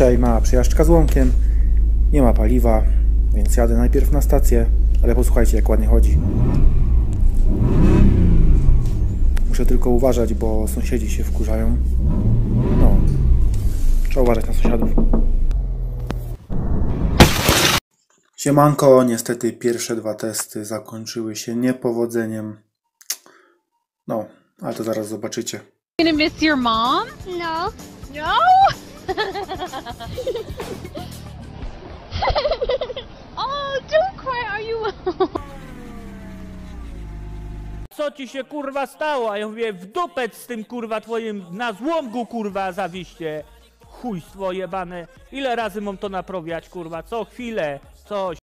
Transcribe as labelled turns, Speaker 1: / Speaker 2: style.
Speaker 1: Dzisiaj mała przejażdżka z łąkiem, nie ma paliwa, więc jadę najpierw na stację, ale posłuchajcie, jak ładnie chodzi. Muszę tylko uważać, bo sąsiedzi się wkurzają. No, trzeba uważać na sąsiadów. Siemanko, niestety pierwsze 2 testy zakończyły się niepowodzeniem. No, ale to zaraz zobaczycie.
Speaker 2: Gonna miss your mom?
Speaker 3: No.
Speaker 2: No? Oh, don't cry, are you?
Speaker 4: Co ci się kurwa stało? A ja mówię, w dupec z tym kurwa twoim na złomgu kurwa zawiście. Chujstwo jebane. Ile razy mam to naprawiać kurwa? Co chwilę coś.